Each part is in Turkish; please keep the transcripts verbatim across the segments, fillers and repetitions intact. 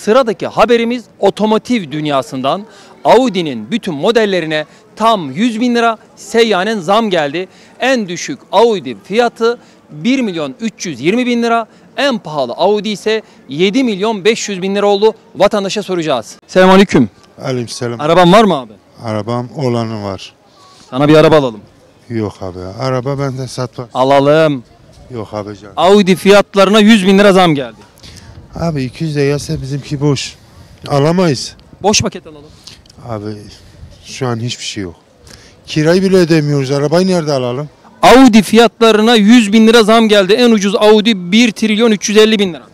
Sıradaki haberimiz otomotiv dünyasından. Audi'nin bütün modellerine tam yüz bin lira seyyanen zam geldi. En düşük Audi fiyatı bir milyon üç yüz yirmi bin lira. En pahalı Audi ise yedi milyon beş yüz bin lira oldu. Vatandaşa soracağız. Selamünaleyküm. Aleykümselam. Araban var mı abi? Arabam olanı var. Sana bir araba alalım. Yok abi. Araba bende satmaz. Alalım. Yok abi canım. Audi fiyatlarına yüz bin lira zam geldi. Abi iki yüz de gelse bizimki boş. Alamayız. Boş paket alalım. Abi şu an hiçbir şey yok. Kirayı bile ödemiyoruz. Arabayı nerede alalım? Audi fiyatlarına yüz bin lira zam geldi. En ucuz Audi bir trilyon üç yüz elli bin lira.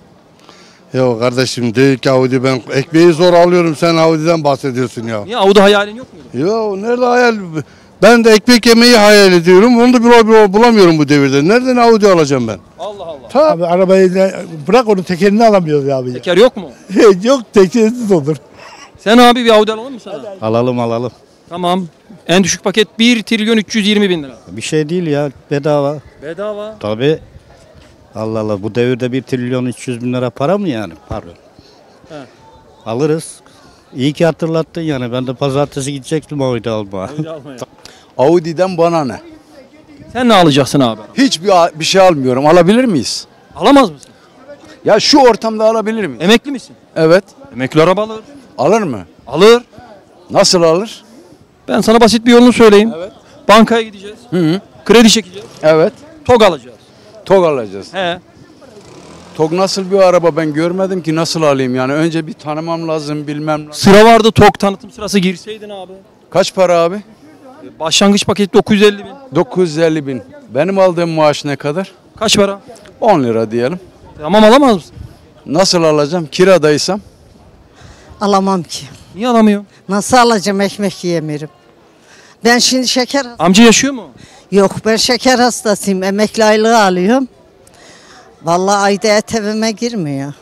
Ya kardeşim değil ki Audi, ben ekmeği zor alıyorum, sen Audi'den bahsediyorsun ya. Niye Audi hayalin yok muydu? Ya nerede hayal? Ben de ekmek yemeyi hayal ediyorum. Onu da bul- bulamıyorum bu devirde. Nereden Audi alacağım ben? Allah Allah. Ta Abi arabayı da, bırak onu tekerini alamıyoruz ya abi. Teker yok mu? Yok tekersiz olur. Sen abi bir Audi alalım mı sana? Alalım alalım. Tamam. En düşük paket bir trilyon üç yüz yirmi bin lira. Bir şey değil ya, bedava. Bedava. Tabii. Allah Allah, bu devirde bir trilyon üç yüz bin lira para mı yani? Pardon. He. Alırız. İyi ki hatırlattın yani. Ben de pazartesi gidecektim Audi almaya. Audi almaya. Audi'den bana ne? Sen ne alacaksın abi? Hiçbir bir şey almıyorum. Alabilir miyiz? Alamaz mısın? Ya şu ortamda alabilir miyiz? Emekli misin? Evet. Emekli araba alır. Alır mı? Alır. Nasıl alır? Ben sana basit bir yolunu söyleyeyim. Evet. Bankaya gideceğiz. Hı hı. Kredi çekeceğiz. Evet. TOG alacağız. TOG alacağız. He. TOG nasıl bir araba, ben görmedim ki, nasıl alayım yani? Önce bir tanımam lazım, bilmem lazım. Sıra vardı, TOG tanıtım sırası, girseydin abi. Kaç para abi? Başlangıç paketi dokuz yüz elli bin. dokuz yüz elli bin. Benim aldığım maaş ne kadar? Kaç para? on lira diyelim. Tamam, alamaz mısın? Nasıl alacağım? Kiradaysam? Alamam ki. Niye alamıyor? Nasıl alacağım, ekmek yiyemiyorum. Ben şimdi şeker... Amca yaşıyor mu? Yok, ben şeker hastasıyım. Emekli aylığı alıyorum. Vallahi ayda et evime girmiyor.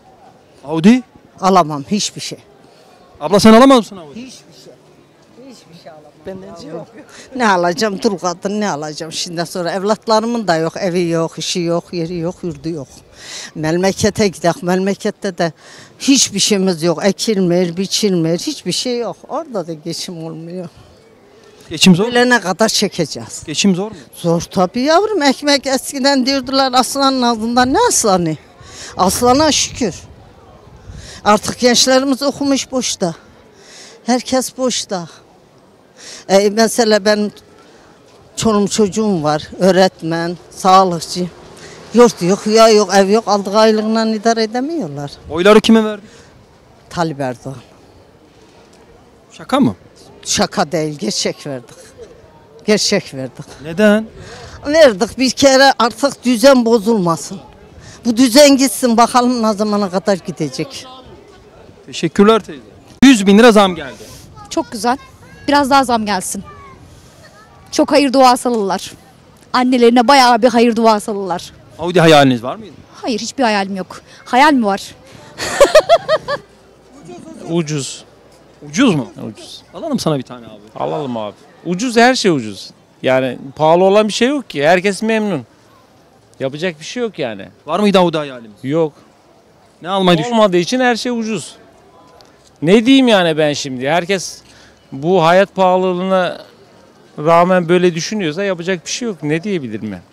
Audi? Alamam hiçbir şey. Abla sen alamaz mısın Audi? Hiçbir şey. Hiçbir şey alamam. Benden yok. Ne alacağım? Dul kadın ne alacağım? Şimdi sonra evlatlarımın da yok. Evi yok, işi yok, yeri yok, yurdu yok. Memlekete gidelim. Memlekette de hiçbir şeyimiz yok. Ekilmiyor, biçilmiyor. Hiçbir şey yok. Orada da geçim olmuyor. Geçim zor mu? Ölene kadar çekeceğiz. Geçim zor mu? Zor tabii yavrum. Ekmek eskiden diyordular aslanın ağzında. Ne aslanı? Aslana şükür. Artık gençlerimiz okumuş boşta. Herkes boşta. E, mesela benim çoluğum çocuğum var. Öğretmen, sağlıkçı. Yurt yok, ya yok, ev yok. Aldığı aylığından idare edemiyorlar. Oyları kime verdin? Talip Erdoğan. Şaka mı? Şaka değil, gerçek verdik. Gerçek verdik. Neden? Verdik bir kere, artık düzen bozulmasın. Bu düzen gitsin, bakalım ne zamana kadar gidecek. Teşekkürler teyze. yüz bin lira zam geldi. Çok güzel. Biraz daha zam gelsin. Çok hayır duası alırlar. Annelerine bayağı bir hayır duası alırlar. Audi hayaliniz var mıydı? Hayır, hiçbir hayalim yok. Hayal mi var? Ucuz. Ucuz mu? Ucuz. Alalım sana bir tane abi. Alalım abi. Ucuz, her şey ucuz. Yani pahalı olan bir şey yok ki. Herkes memnun. Yapacak bir şey yok yani. Var mıydı Audi hayalimiz? Yok. Ne almayı düşün? Olmadığı için her şey ucuz. Ne diyeyim yani ben şimdi? Herkes bu hayat pahalılığına rağmen böyle düşünüyorsa yapacak bir şey yok. Ne diyebilirim ben?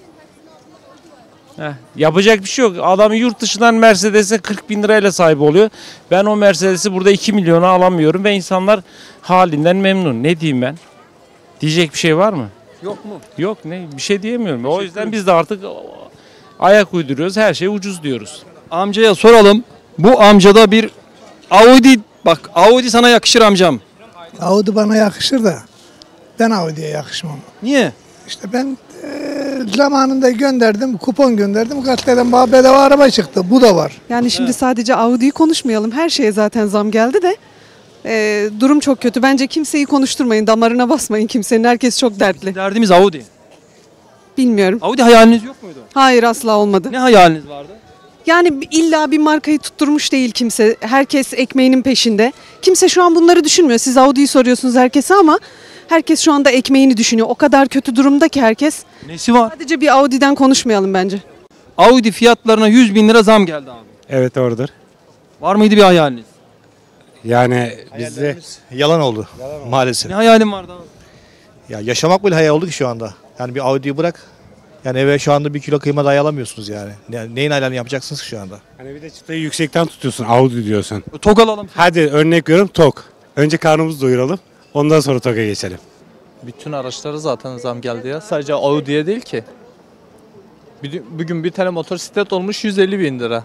Heh, yapacak bir şey yok. Adam yurt dışından Mercedes'e kırk bin lirayla sahip oluyor. Ben o Mercedes'i burada iki milyona alamıyorum ve insanlar halinden memnun. Ne diyeyim ben? Diyecek bir şey var mı? Yok mu? Yok, ne bir şey diyemiyorum. O yüzden biz de artık ayak uyduruyoruz. Her şey ucuz diyoruz. Amcaya soralım. Bu amcada bir Audi, bak Audi sana yakışır amcam. Audi bana yakışır da ben Audi'ye yakışmam. Niye? İşte ben e, zamanında gönderdim, kupon gönderdim. Gazeteden bana bedava araba çıktı. Bu da var. Yani şimdi sadece Audi'yi konuşmayalım. Her şeye zaten zam geldi de e, durum çok kötü. Bence kimseyi konuşturmayın, damarına basmayın kimsenin. Herkes çok dertli. Derdimiz Audi. Bilmiyorum. Audi hayaliniz yok muydu? Hayır, asla olmadı. Ne hayaliniz vardı? Yani illa bir markayı tutturmuş değil kimse. Herkes ekmeğinin peşinde. Kimse şu an bunları düşünmüyor. Siz Audi'yi soruyorsunuz herkese ama herkes şu anda ekmeğini düşünüyor. O kadar kötü durumda ki herkes. Nesi var? Sadece bir Audi'den konuşmayalım bence. Audi fiyatlarına yüz bin lira zam geldi abi. Evet, oradır. Var mıydı bir hayaliniz? Yani bizde Yalan oldu maalesef. Ne hayalin vardı abi? Ya yaşamak bile hayal oldu ki şu anda. Yani bir Audi'yi bırak. Yani eve şu anda bir kilo kıyma dahi alamıyorsunuz yani. Ne- Neyin hayalini yapacaksınız ki şu anda? hani bir de çıtayı yüksekten tutuyorsun. Audi diyorsun. Tok alalım. Hadi örnek veriyorum tok. Önce karnımızı doyuralım. Ondan sonra TOG'a geçelim. Bütün araçlara zaten zam geldi ya. Sadece Audi'ye değil ki. Bir- Bugün bir tane motosiklet olmuş yüz elli bin lira.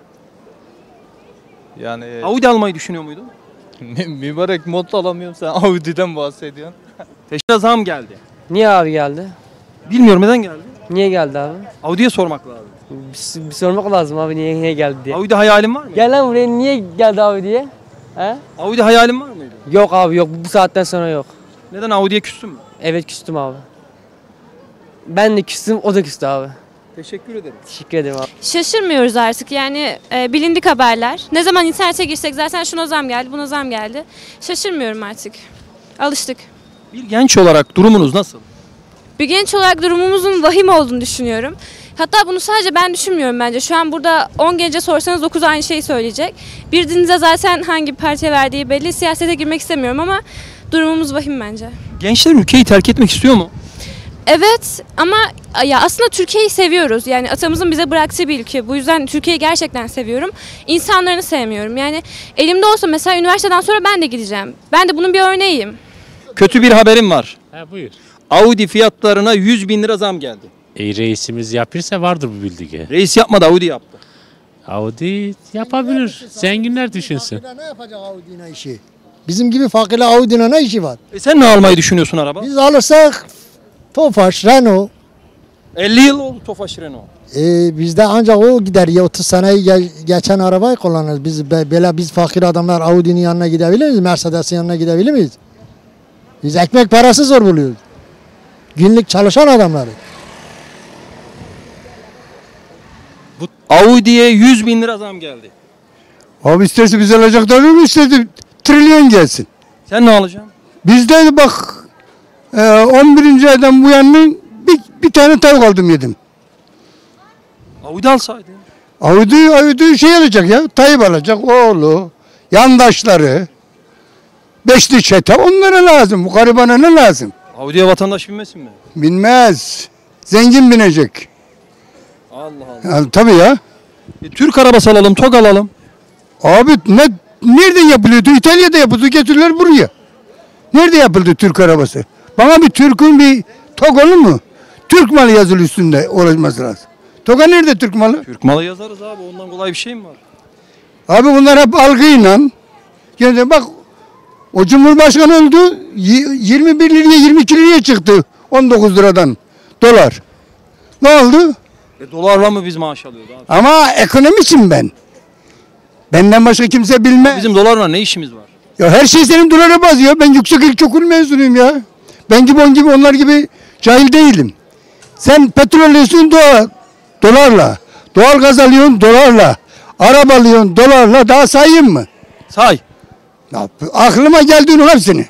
Yani Audi almayı düşünüyor muydun? mü- mübarek mod alamıyorum, sen Audi'den bahsediyorsun. Peşine zam geldi. Niye abi geldi? Bilmiyorum neden geldi. Niye geldi abi? Audi'ye sormak lazım. Bir, bir sormak lazım abi niye, niye geldi diye. Audi hayalin var mı? Gel lan buraya niye geldi abi diye. He? Audi hayalin var mıydı? Yok abi yok bu saatten sonra yok. Neden Audi'ye küstün mü? Evet küstüm abi. Ben de küstüm o da küstü abi. Teşekkür ederim. Teşekkür ederim abi. Şaşırmıyoruz artık yani e, bilindik haberler. Ne zaman internete girsek zaten şuna zam geldi, buna zam geldi. Şaşırmıyorum artık. Alıştık. Bir genç olarak durumunuz nasıl? Bir genç olarak durumumuzun vahim olduğunu düşünüyorum. Hatta bunu sadece ben düşünmüyorum bence. Şu an burada on gence sorsanız dokuz aynı şeyi söyleyecek. Birdinize zaten hangi partiye verdiği belli. Siyasete girmek istemiyorum ama durumumuz vahim bence. Gençler ülkeyi terk etmek istiyor mu? Evet ama ya aslında Türkiye'yi seviyoruz. Yani atamızın bize bıraktığı bir ülke. Bu yüzden Türkiye'yi gerçekten seviyorum. İnsanlarını sevmiyorum. Yani elimde olsa mesela üniversiteden sonra ben de gideceğim. Ben de bunun bir örneğiyim. Kötü bir haberim var. Ha buyur. Audi fiyatlarına yüz bin lira zam geldi. E, reisimiz yapırsa vardır bu bildiği. Reis yapmadı, Audi yaptı. Audi yapabilir. Zenginler düşünsün. Ne yapacak Audi'nin işi? Bizim gibi fakirle Audi'nin ne işi var? E sen ne almayı düşünüyorsun araba? Biz alırsak Tofaş, Renault. elli yıl oldu Tofaş Renault. E, bizde ancak o gider ya otuz seneyi ge- geçen arabayı kullanırız. Biz be- böyle biz fakir adamlar Audi'nin yanına gidebilir miyiz? Mercedes'in yanına gidebilir miyiz? Biz ekmek parası zor buluyoruz. Günlük çalışan adamları. Audi'ye yüz bin lira zam geldi. Abi isterse biz alacaklar mı istedi? Trilyon gelsin. Sen ne alacaksın? Bizde bak e, on birinci aydan bu yana bir, bir tane tavuk aldım yedim. Audi alsaydın. Audi, Audi şey alacak ya. Tayyip alacak oğlu, yandaşları, beşli çete onlara lazım. Bu garibana ne lazım? Audi'ye vatandaş binmesin mi? Binmez. Zengin binecek. Allah Allah. Ya, tabii ya. E, Türk arabası alalım, TOG alalım. Abi ne nereden yapılıyordu? İtalya'da yapıldı. Getirdiler buraya. Nerede yapıldı Türk arabası? Bana bir Türk'ün bir TOG olur mu? Türk malı yazılı üstünde olması lazım. TOG'a nerede Türk malı? Türk malı yazarız abi. Ondan kolay bir şey mi var? Abi bunlar hep algıyla. Yani bak o Cumhurbaşkanı oldu. yirmi bir liraya yirmi iki liraya çıktı. on dokuz liradan dolar. Ne oldu? E, dolarla mı biz maaş alıyoruz abi? Ama ekonomisin ben. Benden başka kimse bilmez. Bizim dolarla ne işimiz var? Ya her şey senin dolara bazıyor. Ben yüksek ilkokul mezunuyum ya. Ben gibi on gibi onlar gibi cahil değilim. Sen petrol alıyorsun dolar, dolarla. Doğal gaz alıyorsun dolarla. Araba alıyorsun dolarla. Daha sayayım mı? Say. Ya, aklıma geldiğini hepsini.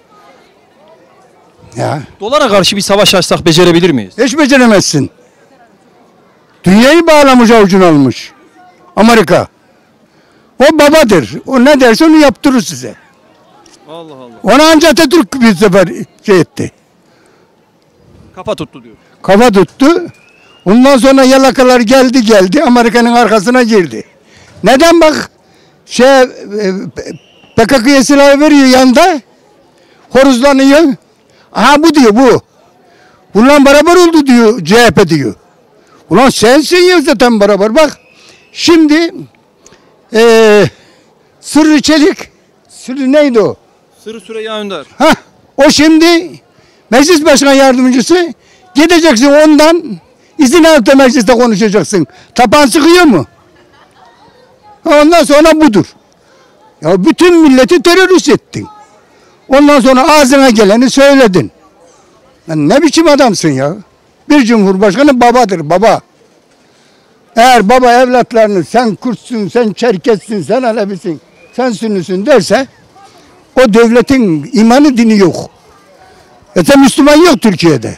Ya. Dolara karşı bir savaş açsak becerebilir miyiz? Hiç beceremezsin. Dünyayı bağlamış avucuna almış. Amerika. O babadır. O ne derse onu yaptırır size. Allah Allah. Ona ancak Atatürk bir sefer şey etti. Kafa tuttu diyor. Kafa tuttu. Ondan sonra yalakalar geldi geldi Amerika'nın arkasına girdi. Neden bak şey e, P K K'ya silah veriyor yanda. Horuzlanıyor. Aha bu diyor bu. Bununla beraber oldu diyor C H P diyor. Ulan sensin ya zaten beraber bak. Şimdi e, Sırrı Çelik Sırrı neydi o? Sırrı Süreyya Önder. Hah, o şimdi meclis başkan yardımcısı gideceksin ondan izin alıp da mecliste konuşacaksın. Tapan sıkıyor mu? Ondan sonra budur. Ya bütün milleti terörist ettin. Ondan sonra ağzına geleni söyledin. Ya ne biçim adamsın ya? Bir cumhurbaşkanı babadır baba. Eğer baba evlatlarını sen Kürtsün, sen Çerkessin, sen Alevisin, sen Sünnüsün derse o devletin imanı dini yok. Zaten Müslüman yok Türkiye'de.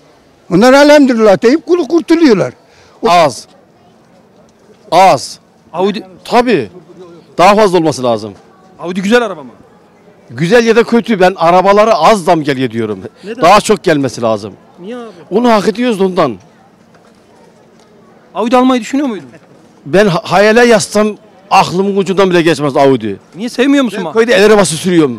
Onlar elhamdülillah deyip kulu kurtuluyorlar. Az. Az. Audi Tabii. Daha fazla olması lazım. Audi güzel araba mı? Güzel ya da kötü. Ben arabalara az zam geliyor diyorum. Neden? Daha çok gelmesi lazım. Niye abi? Onu hak ediyoruz da ondan. Audi almayı düşünüyor muydun? Ben ha- hayale yazsam aklımın ucundan bile geçmez Audi. Niye sevmiyor musun? Ben abi? köyde el arabası sürüyorum.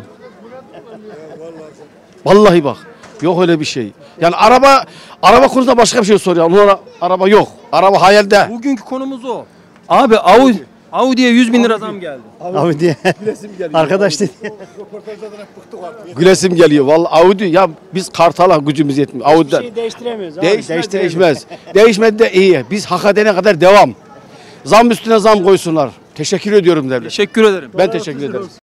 Vallahi bak. Yok öyle bir şey. Yani araba araba konusunda başka bir şey soruyor. Onlara araba yok. Araba hayalde. Bugünkü konumuz o. Abi Audi Audi'ye yüz bin lira zam geldi. Audi. Arkadaş dedi. Gülesim geliyor. Vallahi Audi ya biz Kartal'a gücümüz yetmiyor. Audi'den. Bir şey değiştiremiyoruz. abi. Değişmez, Değiştiremiyoruz. değişmez. Değişmedi de iyi. Biz hak edene kadar devam. Zam üstüne zam koysunlar. Teşekkür ediyorum devlet. Teşekkür ederim. Ben teşekkür ederim.